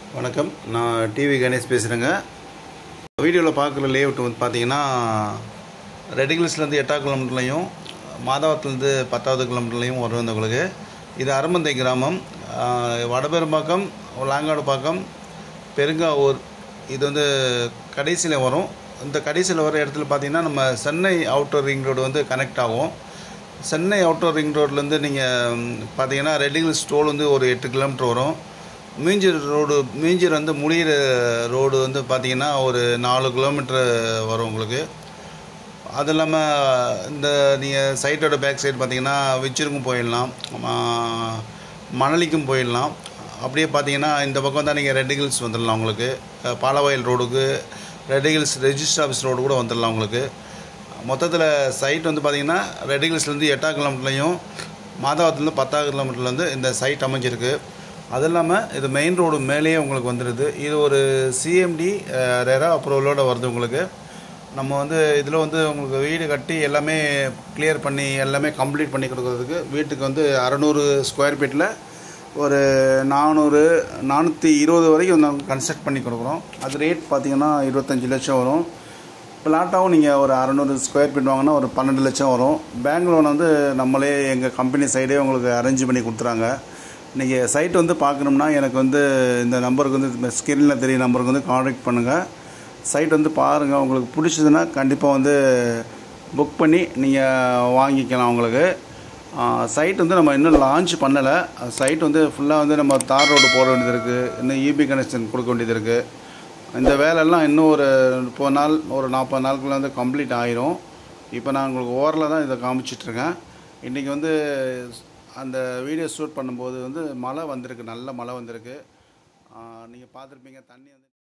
வணக்கம், நான் டிவி கணேஷ் பேசுகிறேங்க. வீடியோவில் பார்க்குற லேஅவுட் வந்து பார்த்தீங்கன்னா, ரெடிகில்ஸ்லேருந்து 8 கிலோமீட்டர்லையும் மாதவத்துலேருந்து 10 கிலோமீட்டர்லையும் வரும் உங்களுக்கு. இது அருமந்தை கிராமம். வடபெரும்பாக்கம், வில்லாங்காடுப்பாக்கம், பெருங்காவூர் இது வந்து கடைசியில் வரும். இந்த கடைசியில் வர இடத்துல பார்த்திங்கன்னா நம்ம சென்னை அவுட்டர் ரிங் ரோடு வந்து கனெக்ட் ஆகும். சென்னை அவுட்டர் ரிங் ரோட்லேருந்து நீங்கள் பார்த்தீங்கன்னா ரெட்ஹில்ஸ் டோல் வந்து ஒரு 8 கிலோமீட்டர் வரும். மீஞ்சூர் வந்து முடிகிற ரோடு வந்து பார்த்திங்கன்னா ஒரு 4 கிலோமீட்ரு வரும் உங்களுக்கு. அது இல்லாமல் இந்த நீங்கள் சைட்டோட பேக் சைடு பார்த்திங்கன்னா விச்சருக்கும் போயிடலாம், மணலிக்கும் போயிடலாம். அப்படியே பார்த்தீங்கன்னா இந்த பக்கம் தான் நீங்கள் ரெட்ஹில்ஸ் வந்துடலாம் உங்களுக்கு. பாலவாயில் ரோடுக்கு ரெட்ஹில்ஸ் ரெஜிஸ்டர் ஆஃபீஸ் ரோடு கூட வந்துடலாம் உங்களுக்கு. மொத்தத்தில் சைட் வந்து பார்த்திங்கன்னா ரெட்ஹில்ஸ்லேருந்து 8 கிலோமீட்டர்லையும் மாதவத்துலேருந்து 10 கிலோமீட்டர்லேருந்து இந்த சைட் அமைஞ்சிருக்கு. அது இல்லாமல் இது மெயின் ரோடு மேலேயே உங்களுக்கு வந்துடுது. இது ஒரு சிஎம்டி ரெரா அப்ரூவலோடு வருது உங்களுக்கு. நம்ம வந்து இதில் வந்து உங்களுக்கு வீடு கட்டி எல்லாமே கிளியர் பண்ணி எல்லாமே கம்ப்ளீட் பண்ணி கொடுக்குறதுக்கு வீட்டுக்கு வந்து 600 ஸ்கொயர் ஃபீட்டில் ஒரு 420 வரைக்கும் நாங்கள் கன்ஸ்ட்ரக்ட் பண்ணி கொடுக்குறோம். அது ரேட் பார்த்திங்கன்னா 25 லட்சம் வரும். பிளாட்டாகவும் நீங்கள் ஒரு 600 ஸ்கொயர் ஃபீட் வாங்கினா ஒரு 12 லட்சம் வரும். பேங்க் லோன் வந்து நம்மளே எங்கள் கம்பெனி சைடே உங்களுக்கு அரேஞ்ச் பண்ணி கொடுத்துறாங்க. நீங்கள் சைட் வந்து பார்க்கணும்னா எனக்கு வந்து இந்த நம்பருக்கு வந்து ஸ்க்ரீனில் தெரிய நம்பருக்கு வந்து கான்டாக்ட் பண்ணுங்கள். சைட் வந்து பாருங்கள், உங்களுக்கு பிடிச்சதுன்னா கண்டிப்பாக வந்து புக் பண்ணி நீங்கள் வாங்கிக்கலாம். உங்களுக்கு சைட் வந்து நம்ம இன்னும் லான்ச் பண்ணலை. சைட் வந்து ஃபுல்லாக வந்து நம்ம தார் ரோடு போட வேண்டியது இருக்குது, இன்னும் இபி கனெக்ஷன் கொடுக்க வேண்டியது இருக்குது. இந்த வேலையெல்லாம் இன்னும் ஒரு 30 நாள் ஒரு 40 நாளுக்குள்ளே வந்து கம்ப்ளீட் ஆயிரும். இப்போ நான் உங்களுக்கு ஓரில் தான் இதை காமிச்சிட்ருக்கேன். இன்றைக்கி வந்து அந்த வீடியோ ஷூட் பண்ணும்போது வந்து மழை வந்திருக்கு, நல்ல மழை வந்திருக்கு. நீங்கள் பார்த்துருப்பீங்க, தண்ணி வந்து